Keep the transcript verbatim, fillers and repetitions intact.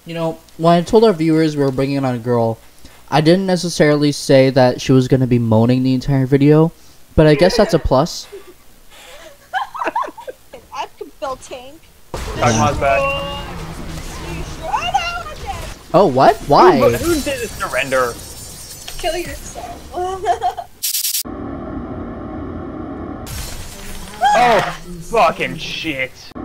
You know, when I told our viewers we were bringing on a girl, I didn't necessarily say that she was going to be moaning the entire video, but I guess that's a plus. I can build tank. Dogma's back. Oh, what? Why? Who, who did surrender? Kill yourself. Oh, fucking shit.